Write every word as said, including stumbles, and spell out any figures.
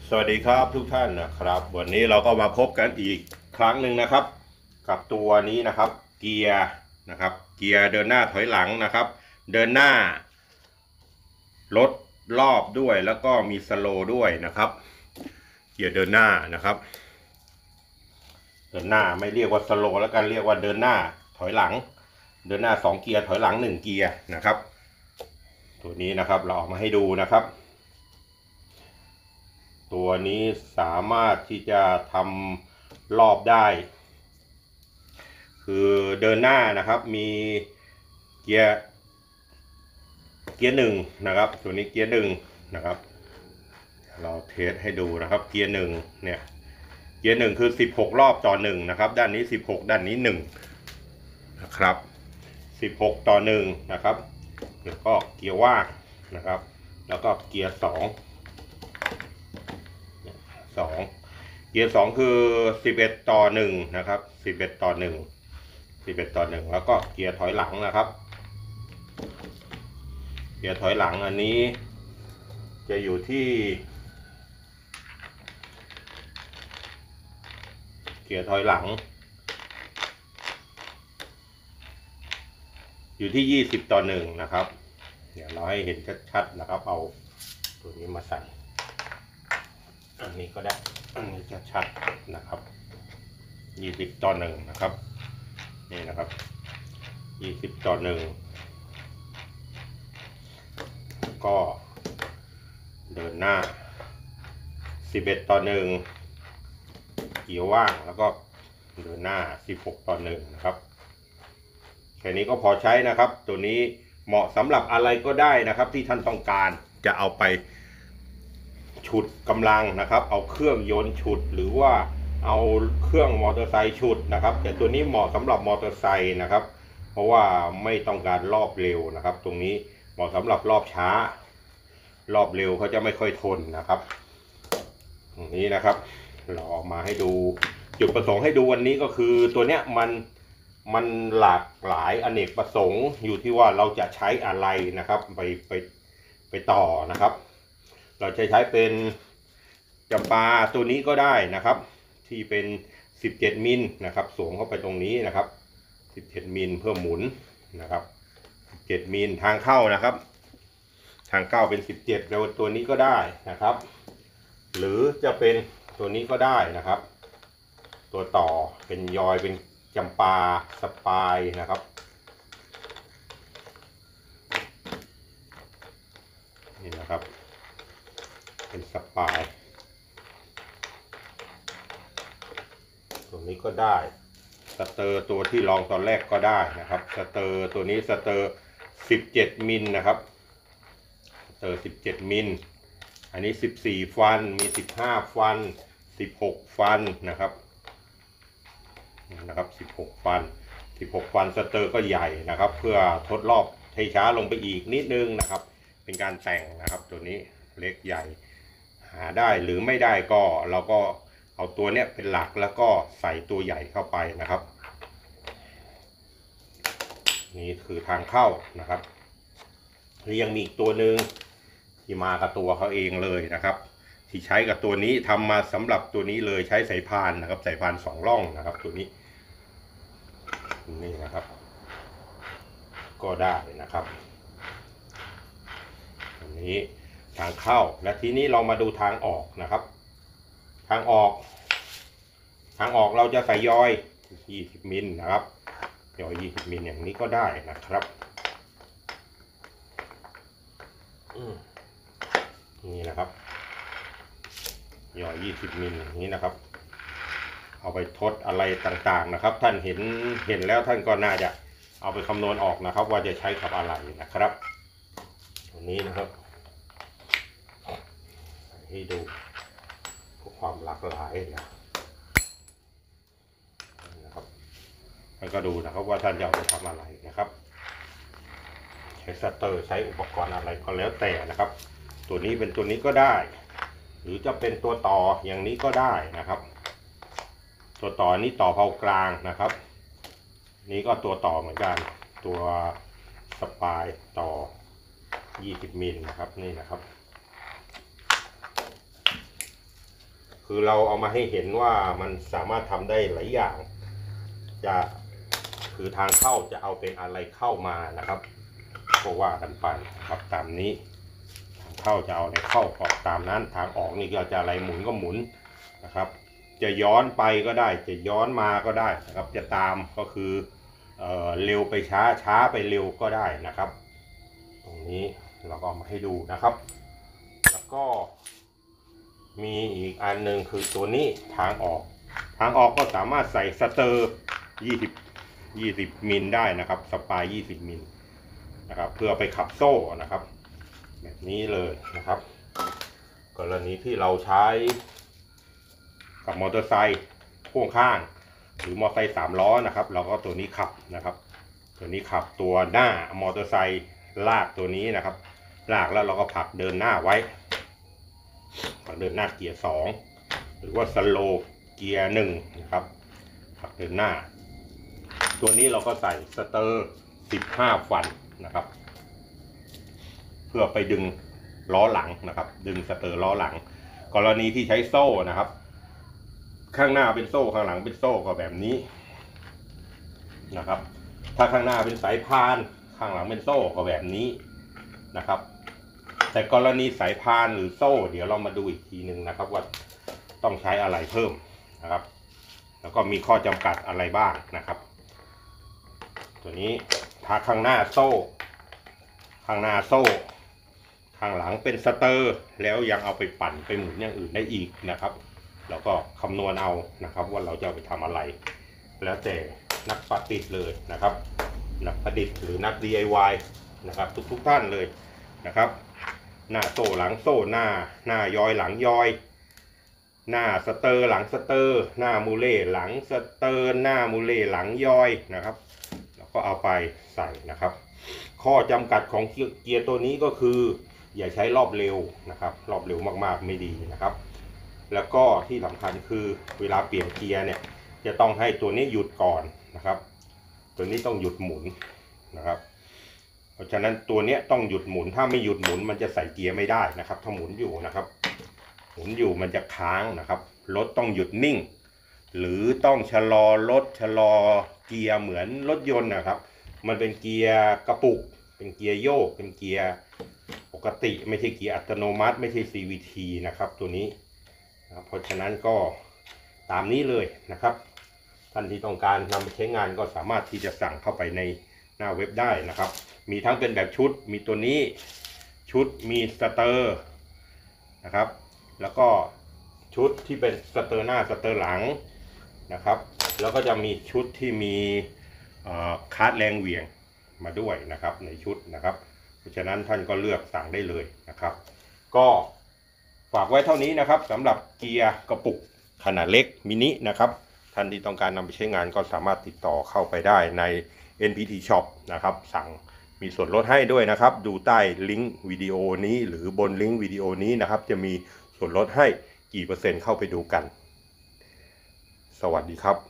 สวัสดีครับทุกท่านนะครับวันนี้เราก็มาพบกันอีกครั้งหนึ่งนะครับกับตัวนี้นะครับเกียร์นะครับเกียร์เดินหน้าถอยหลังนะครับเดินหน้าลดรอบด้วยแล้วก็มีสโลว์ด้วยนะครับเกียร์เดินหน้านะครับเดินหน้าไม่เรียกว่าสโลว์แล้วกันเรียกว่าเดินหน้าถอยหลังเดินหน้าสองเกียร์ถอยหลังหนึ่งเกียร์นะครับตัวนี้นะครับเราออกมาให้ดูนะครับตัวนี้สามารถที่จะทำรอบได้คือเดินหน้านะครับมีเกียร์เกียร์หนึ่งนะครับตัวนี้เกียร์หนึ่งนะครับเราเทสให้ดูนะครับเกียร์หนึ่งเนี่ยเกียร์หนึ่งคือสิบหกรอบต่อหนึ่งนะครับด้านนี้สิบหกด้านนี้หนึ่งนะครับสิบหกต่อหนึ่งนะครับแล้วก็เกียร์ว่างนะครับแล้วก็เกียร์สองสองเกียร์สองคือสิบเอ็ดต่อหนึ่งนะครับสิบเอ็ดต่อหนึ่งสิบเอ็ดต่อหนึ่งแล้วก็เกียร์ถอยหลังนะครับเกียร์ถอยหลังอันนี้จะอยู่ที่เกียร์ถอยหลังอยู่ที่ยี่สิบต่อหนึ่งนะครับเดี๋ยวเราให้เห็นชัดๆนะครับเอาตัวนี้มาใส่อันนี้ก็ได้อันนี้จะชัดนะครับยี่สิบต่อหนึ่งนะครับนี่นะครับยี่สิบต่อหนึ่งก็เดินหน้าสิบเอ็ดต่อหนึ่งเกียร์ว่างแล้วก็เดินหน้าสิบหกต่อหนึ่งนะครับแค่นี้ก็พอใช้นะครับตัวนี้เหมาะสำหรับอะไรก็ได้นะครับที่ท่านต้องการจะเอาไปฉุดกำลังนะครับเอาเครื่องยนต์ฉุดหรือว่าเอาเครื่องมอเตอร์ไซค์ฉุดนะครับแต่ตัวนี้เหมาะสำหรับมอเตอร์ไซค์นะครับเพราะว่าไม่ต้องการรอบเร็วนะครับตรงนี้เหมาะสำหรับรอบช้ารอบเร็วเขาจะไม่ค่อยทนนะครับตรงนี้นะครับเราออกมาให้ดูจุดประสงค์ให้ดูวันนี้ก็คือตัวเนี้ยมันมันหลากหลายอเนกประสงค์อยู่ที่ว่าเราจะใช้อะไรนะครับไปไปไปต่อนะครับเราจะใช้เป็นจำปาตัวนี้ก็ได้นะครับที่เป็นสิบเจ็ดมิลนะครับสวมเข้าไปตรงนี้นะครับสิบเจ็ดมิลเพื่อหมุนนะครับสิบเจ็ดมิลทางเข้านะครับทางเข้าเป็นสิบเจ็ดแล้วตัวนี้ก็ได้นะครับหรือจะเป็นตัวนี้ก็ได้นะครับตัวต่อเป็นยอยเป็นจำปาสปายนะครับนี่นะครับเป็นสปายตัวนี้ก็ได้สเตอร์ตัวที่ลองตอนแรกก็ได้นะครับสเตอร์ตัวนี้สเตอร์สิบเจ็ดมิลนะครับสเตอร์สิบเจ็ดมิลอันนี้สิบสี่ฟันมีสิบห้าฟันสิบหกฟันนะครับนะครับสิบหกฟันสิบหกฟันสเตอร์ก็ใหญ่นะครับเพื่อทดรอบให้ช้าลงไปอีกนิดนึงนะครับเป็นการแต่งนะครับตัวนี้เล็กใหญ่หาได้หรือไม่ได้ก็เราก็เอาตัวเนี้ยเป็นหลักแล้วก็ใส่ตัวใหญ่เข้าไปนะครับนี่คือทางเข้านะครับหรือยังมีอีกตัวหนึ่งที่มากับตัวเขาเองเลยนะครับที่ใช้กับตัวนี้ทำมาสำหรับตัวนี้เลยใช้สายพานนะครับสายพานสองร่องนะครับตัวนี้นี่นะครับก็ได้นะครับอันนี้ทางเข้าและทีนี้เรามาดูทางออกนะครับทางออกทางออกเราจะใส่ยอยยี่สิบมิลนะครับยอยยี่สิบมิลอย่างนี้ก็ได้นะครับนี่นะครับยอยยี่สิบมิลอย่างนี้นะครับเอาไปทดอะไรต่างๆนะครับท่านเห็นเห็นแล้วท่านก็น่าจะเอาไปคำนวณออกนะครับว่าจะใช้กับอะไรนะครับตรงนี้นะครับให้ดูความหลากหลายนะนะครับท่านก็ดูนะครับว่าท่านจะเอาไปทำอะไรนะครับใช้สเตอร์ใช้อุปกรณ์อะไรก็แล้วแต่นะครับตัวนี้เป็นตัวนี้ก็ได้หรือจะเป็นตัวต่ออย่างนี้ก็ได้นะครับตัวต่อนี้ต่อเผากลางนะครับนี้ก็ตัวต่อเหมือนกันตัวสปายต่อยี่สิบมิลนะครับนี่นะครับคือเราเอามาให้เห็นว่ามันสามารถทำได้หลายอย่างจะคือทางเข้าจะเอาเป็นอะไรเข้ามานะครับก็ว่ากันไปครับตามนี้ทางเข้าจะเอาอะไรเข้าก็ตามนั้นทางออกนี่ก็จะอะไรหมุนก็หมุนนะครับจะย้อนไปก็ได้จะย้อนมาก็ได้นะครับจะตามก็คือเอ่อเร็วไปช้าช้าไปเร็วก็ได้นะครับตรงนี้เราก็มาให้ดูนะครับแล้วก็มีอีกอันหนึ่งคือตัวนี้ทางออกทางออกก็สามารถใส่สเตอร์ยี่สิบ ยี่สิบมิลได้นะครับสปายยี่สิบมิลนะครับเพื่อไปขับโซ่นะครับแบบนี้เลยนะครับกรณีที่เราใช้กับมอเตอร์ไซค์พ่วงข้างหรือมอเตอร์ไซค์สามล้อนะครับเราก็ตัวนี้ขับนะครับตัวนี้ขับตัวหน้ามอเตอร์ไซค์ลากตัวนี้นะครับลากแล้วเราก็ผลักเดินหน้าไว้ผลักเดินหน้าเกียร์สองหรือว่าสโลว์เกียร์หนึ่งนะครับผลักเดินหน้าตัวนี้เราก็ใส่สเตอร์สิบห้าฟันนะครับเพื่อไปดึงล้อหลังนะครับดึงสเตอร์ล้อหลังกรณีที่ใช้โซ่นะครับข้างหน้าเป็นโซ่ข้างหลังเป็นโซ่ก็แบบนี้นะครับถ้าข้างหน้าเป็นสายพานข้างหลังเป็นโซ่ก็แบบนี้นะครับแต่กรณีสายพานหรือโซ่เดี๋ยวเรามาดูอีกทีหนึ่งนะครับว่าต้องใช้อะไรเพิ่มนะครับแล้วก็มีข้อจำกัดอะไรบ้างนะครับตัวนี้ถ้าข้างหน้าโซ่ข้างหน้าโซ่ข้างหลังเป็นสเตอร์แล้วยังเอาไปปั่นไปหมุนอย่างอื่นได้อีกนะครับเราก็คำนวณเอานะครับว่าเราจะเอาไปทำอะไรแล้วแต่นักประดิษฐ์เลยนะครับนักประดิษฐ์หรือนัก ดี ไอ วาย นะครับทุกๆท่านเลยนะครับหน้าโซ่หลังโซ่หน้าหน้ายอยหลังยอยหน้าสเตอร์หลังสเตอร์หน้ามูเล่หลังสเตอร์หน้ามูเล่หลังยอยนะครับแล้วก็เอาไปใส่นะครับข้อจำกัดของเกียร์ตัวนี้ก็คืออย่าใช้รอบเร็วนะครับรอบเร็วมากๆไม่ดีนะครับแล้วก็ที่สำคัญคือเวลาเปลี่ยนเกียร์เนี่ยจะต้องให้ตัวนี้หยุดก่อนนะครับตัวนี้ต้องหยุดหมุนนะครับเพราะฉะนั้นตัวนี้ต้องหยุดหมุนถ้าไม่หยุดหมุนมันจะใส่เกียร์ไม่ได้นะครับถ้าหมุนอยู่นะครับหมุนอยู่มันจะค้างนะครับรถต้องหยุดนิ่งหรือต้องชะลอรถชะลอเกียร์เหมือนรถยนต์นะครับมันเป็นเกียร์กระปุกเป็นเกียร์โยกเป็นเกียร์ปกติไม่ใช่เกียร์อัตโนมัติไม่ใช่ ซี วี ที นะครับตัวนี้นะเพราะฉะนั้นก็ตามนี้เลยนะครับท่านที่ต้องการนำไปใช้งานก็สามารถที่จะสั่งเข้าไปในหน้าเว็บได้นะครับมีทั้งเป็นแบบชุดมีตัวนี้ชุดมีสเตอร์นะครับแล้วก็ชุดที่เป็นสเตอร์หน้าสเตอร์หลังนะครับแล้วก็จะมีชุดที่มีคาร์ดแรงเหวี่ยงมาด้วยนะครับในชุดนะครับเพราะฉะนั้นท่านก็เลือกสั่งได้เลยนะครับก็ฝากไว้เท่านี้นะครับสำหรับเกียร์กระปุกขนาดเล็กมินินะครับท่านที่ต้องการนำไปใช้งานก็สามารถติดต่อเข้าไปได้ใน เอ็น พี ที Shop นะครับสั่งมีส่วนลดให้ด้วยนะครับดูใต้ลิงก์วิดีโอนี้หรือบนลิงก์วิดีโอนี้นะครับจะมีส่วนลดให้กี่เปอร์เซ็นต์เข้าไปดูกันสวัสดีครับ